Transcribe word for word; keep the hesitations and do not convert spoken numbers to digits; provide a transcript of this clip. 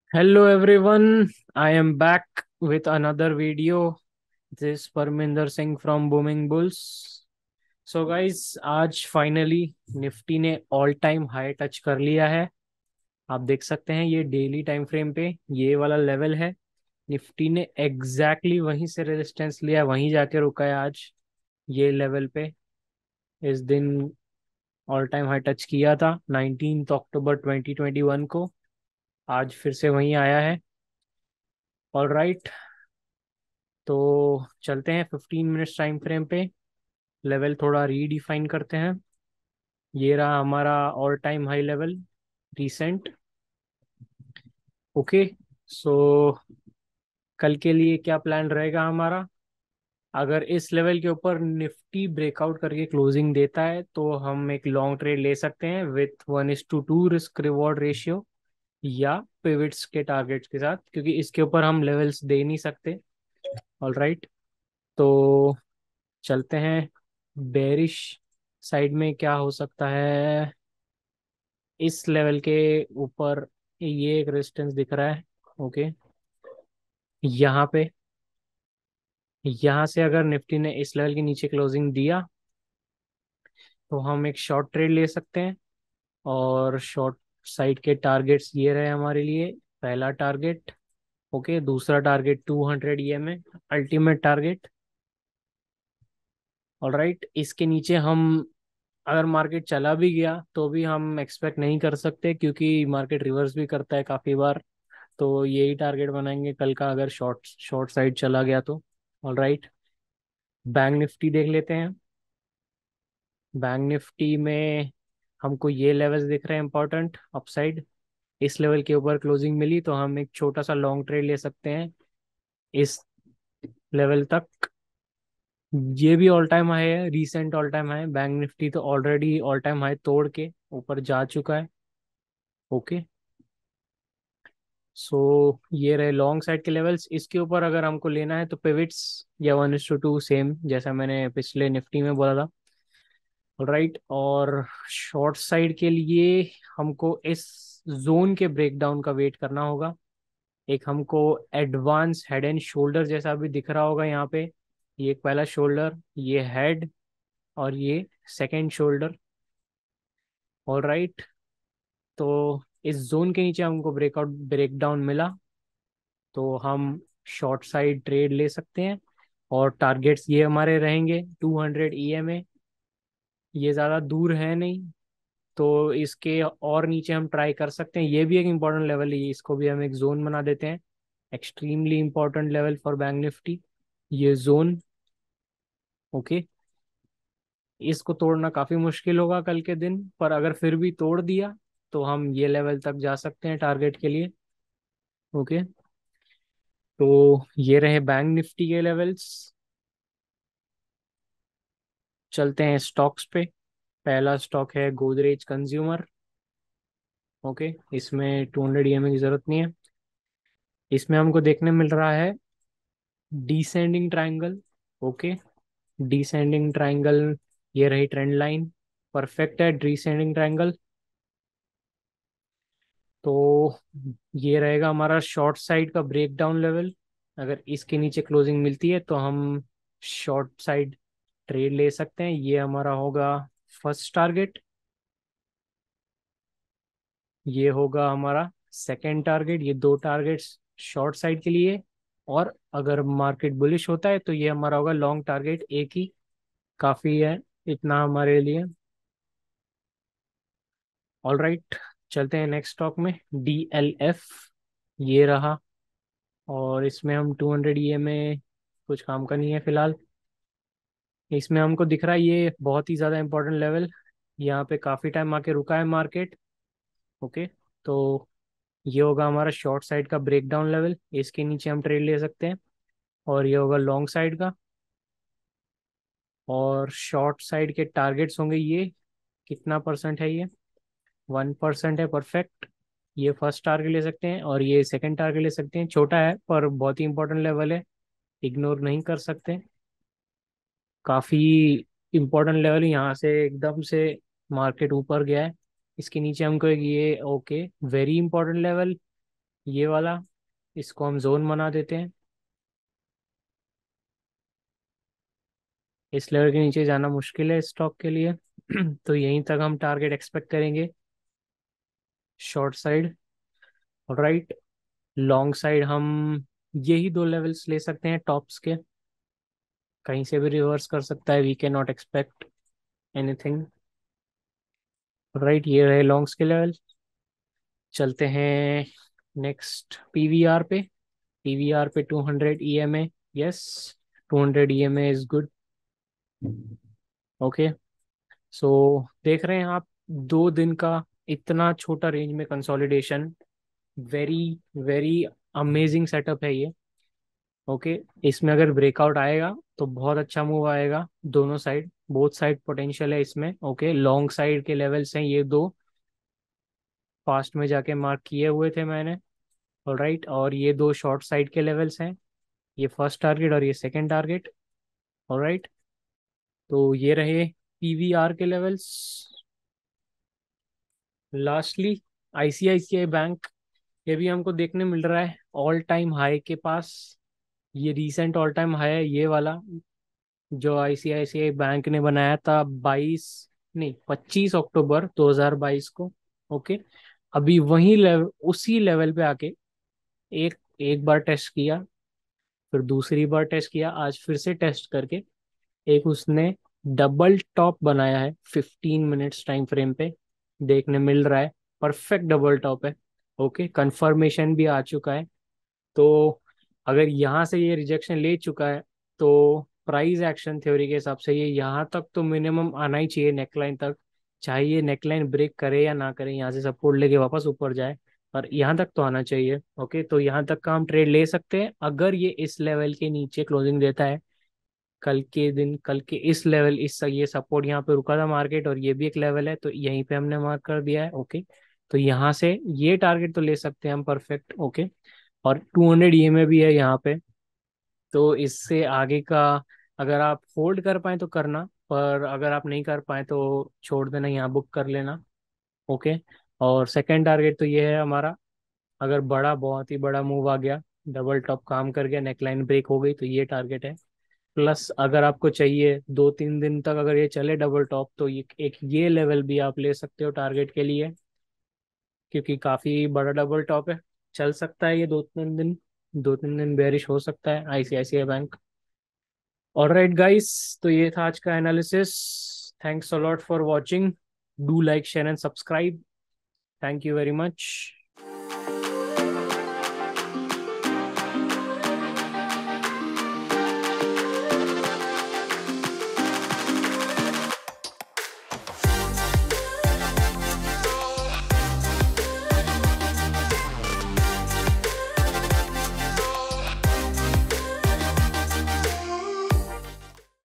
Hello everyone, I am back with another video. This is Parminder Singh from Booming Bulls. So guys, आज finally Nifty ने all time high touch कर लिया है। आप देख सकते हैं ये डेली टाइम फ्रेम पे ये वाला लेवल है। निफ्टी ने एग्जैक्टली exactly वहीं से रेजिस्टेंस लिया, वहीं जाके रुका है आज ये लेवल पे। इस दिन ऑल टाइम हाई टच किया था nineteenth October twenty twenty one को। आज फिर से वहीं आया है। ऑल राइट, तो चलते हैं फिफ्टीन मिनट्स टाइम फ्रेम पे। लेवल थोड़ा रीडिफाइन करते हैं। ये रहा हमारा all time high level recent. Okay, so कल के लिए क्या प्लान रहेगा हमारा? अगर इस लेवल के ऊपर निफ्टी ब्रेकआउट करके क्लोजिंग देता है तो हम एक लॉन्ग ट्रेड ले सकते हैं with one is to two risk reward ratio या पिविट्स के टारगेट्स के साथ, क्योंकि इसके ऊपर हम लेवल्स दे नहीं सकते। ऑल राइट, तो चलते हैं। बेरिश साइड में क्या हो सकता है? इस लेवल के ऊपर ये एक रेजिस्टेंस दिख रहा है। ओके, यहाँ पे यहाँ से अगर निफ्टी ने इस लेवल के नीचे क्लोजिंग दिया तो हम एक शॉर्ट ट्रेड ले सकते हैं। और शॉर्ट साइड के टारगेट्स ये रहे हमारे लिए। पहला टारगेट, ओके, दूसरा target two hundred E M A, ultimate target. All right, इसके नीचे हम अगर मार्केट चला भी गया तो भी हम एक्सपेक्ट नहीं कर सकते, क्योंकि मार्केट रिवर्स भी करता है काफी बार। तो यही टारगेट बनाएंगे कल का अगर शॉर्ट शॉर्ट साइड चला गया तो। ऑल राइट, बैंक निफ्टी देख लेते हैं। बैंक निफ्टी में हमको ये लेवल्स दिख रहे हैं इंपॉर्टेंट अपसाइड। इस लेवल के ऊपर क्लोजिंग मिली तो हम एक छोटा सा लॉन्ग ट्रेड ले सकते हैं इस लेवल तक। ये भी ऑल टाइम हाई है, recent all time high. Bank Nifty तो ऑलरेडी ऑल टाइम हाई तोड़ के ऊपर जा चुका है। ओके, सो ये रहे लॉन्ग साइड के लेवल्स। इसके ऊपर अगर हमको लेना है तो पिविट्स या one is to two, same जैसा मैंने पिछले निफ्टी में बोला था। राइट, और शॉर्ट साइड के लिए हमको इस जोन के ब्रेकडाउन का वेट करना होगा। एक हमको एडवांस हेड एंड शोल्डर जैसा भी दिख रहा होगा यहाँ पे। ये एक पहला शोल्डर, ये हेड, और ये सेकंड शोल्डर। ऑल राइट, तो इस जोन के नीचे हमको ब्रेकआउट ब्रेकडाउन मिला तो हम शॉर्ट साइड ट्रेड ले सकते हैं। और टारगेट्स ये हमारे रहेंगे two hundred E M A. ये ज़्यादा दूर है नहीं, तो इसके और नीचे हम ट्राई कर सकते हैं। ये भी एक इम्पॉर्टेंट लेवल है, इसको भी हम एक जोन बना देते हैं। Extremely important level for bank Nifty, ये जोन। ओके, इसको तोड़ना काफ़ी मुश्किल होगा कल के दिन, पर अगर फिर भी तोड़ दिया तो हम ये लेवल तक जा सकते हैं टारगेट के लिए। ओके, तो ये रहे बैंक निफ्टी के लेवल्स। चलते हैं स्टॉक्स पे। पहला स्टॉक है गोदरेज कंज्यूमर। ओके, इसमें two hundred E M A की जरूरत नहीं है। इसमें हमको देखने मिल रहा है descending triangle. Okay, descending triangle, ये रही ट्रेंड लाइन। परफेक्ट है डिसेंडिंग ट्रायंगल। तो ये रहेगा हमारा शॉर्ट साइड का ब्रेक डाउन लेवल। अगर इसके नीचे क्लोजिंग मिलती है तो हम शॉर्ट साइड ट्रेड ले सकते हैं। ये हमारा होगा फर्स्ट टारगेट, ये होगा हमारा सेकंड टारगेट। ये दो टारगेट्स शॉर्ट साइड के लिए। और अगर मार्केट बुलिश होता है तो ये हमारा होगा लॉन्ग टारगेट, एक ही काफी है इतना हमारे लिए। ऑल राइट, चलते हैं नेक्स्ट स्टॉक में। डी एल एफ, ये रहा। और इसमें हम two hundred E M A कुछ काम का नहीं है फिलहाल। इसमें हमको दिख रहा है ये बहुत ही ज़्यादा इंपॉर्टेंट लेवल। यहाँ पे काफ़ी टाइम आके रुका है मार्केट। ओके, तो ये होगा हमारा शॉर्ट साइड का ब्रेकडाउन लेवल। इसके नीचे हम ट्रेड ले सकते हैं। और ये होगा लॉन्ग साइड का। और शॉर्ट साइड के टारगेट्स होंगे ये। कितना परसेंट है ये? वन परसेंट है, परफेक्ट। ये फर्स्ट टारगेट ले सकते हैं और ये सेकंड टारगेट ले सकते हैं। छोटा है पर बहुत ही इंपॉर्टेंट लेवल है, इग्नोर नहीं कर सकते। काफ़ी इंपॉर्टेंट लेवल, यहाँ से एकदम से मार्केट ऊपर गया है। इसके नीचे हमको एक ये, ओके, वेरी इंपॉर्टेंट लेवल, ये वाला, इसको हम जोन बना देते हैं। इस लेवल के नीचे जाना मुश्किल है स्टॉक के लिए। तो यहीं तक हम टारगेट एक्सपेक्ट करेंगे short side. Right, long side हम यही दो लेवल्स ले सकते हैं टॉप्स के, कहीं से भी रिवर्स कर सकता है, we can not expect anything. Right, ये रहे लॉन्ग्स के लेवल। चलते हैं नेक्स्ट पीवीआर पे। पीवीआर पे two hundred E M A. Yes, two hundred E M A is good. Okay, so देख रहे हैं आप, दो दिन का इतना छोटा रेंज में consolidation, very very amazing setup है ये। ओके, इसमें अगर ब्रेकआउट आएगा तो बहुत अच्छा मूव आएगा, दोनों साइड, बोथ साइड पोटेंशियल है इसमें। ओके, लॉन्ग साइड के लेवल्स हैं ये दो, पास्ट में जाके मार्क किए हुए थे मैंने। ऑलराइट, और ये दो शॉर्ट साइड के लेवल्स हैं, ये फर्स्ट टारगेट और ये सेकंड टारगेट। ऑलराइट, तो ये रहे पीवीआर के लेवल्स। लास्टली आईसीआईसीआई बैंक, ये भी हमको देखने मिल रहा है ऑल टाइम हाई के पास। ये रीसेंट ऑल टाइम हाई है ये वाला, जो आईसीआईसीआई बैंक ने बनाया था बाईस, नहीं पच्चीस अक्टूबर दो हज़ार बाईस को। ओके, अभी वही लेवल, उसी लेवल पे आके एक एक बार टेस्ट किया, फिर दूसरी बार टेस्ट किया, आज फिर से टेस्ट करके एक उसने डबल टॉप बनाया है फिफ्टीन मिनट्स टाइम फ्रेम पे, देखने मिल रहा है, परफेक्ट डबल टॉप है। ओके, कंफर्मेशन भी आ चुका है। तो अगर यहाँ से ये रिजेक्शन ले चुका है, तो प्राइस एक्शन थ्योरी के हिसाब से ये यहाँ तक तो मिनिमम आना ही चाहिए, नेकलाइन तक। चाहे ये नेकलाइन ब्रेक करे या ना करे, यहाँ से सपोर्ट लेके वापस ऊपर जाए, पर यहाँ तक तो आना चाहिए। ओके, तो यहाँ तक का हम ट्रेड ले सकते हैं अगर ये इस लेवल के नीचे क्लोजिंग देता है। कल के दिन, कल के इस लेवल, इस ये सपोर्ट यहाँ पे रुका था मार्केट, और ये भी एक लेवल है, तो यहीं पे हमने मार्क कर दिया है। ओके, तो यहाँ से ये टारगेट तो ले सकते हैं हम, परफेक्ट। ओके, और टू हंड्रेड ईएमए भी है यहाँ पे, तो इससे आगे का अगर आप होल्ड कर पाए तो करना, पर अगर आप नहीं कर पाए तो छोड़ देना, यहाँ बुक कर लेना। ओके, और सेकंड टारगेट तो ये है हमारा, अगर बड़ा, बहुत ही बड़ा मूव आ गया, डबल टॉप काम कर गया, नेकलाइन ब्रेक हो गई, तो ये टारगेट है। प्लस अगर आपको चाहिए दो तीन दिन तक अगर ये चले डबल टॉप, तो ये एक ये लेवल भी आप ले सकते हो टारगेट के लिए, क्योंकि काफी बड़ा डबल टॉप है, चल सकता है ये दो तीन दिन, दो तीन दिन बेरिश हो सकता है आईसीआईसीआई बैंक। ऑलराइट गाइस, तो ये था आज का analysis. Thanks a lot for watching, do like share and subscribe. Thank you very much.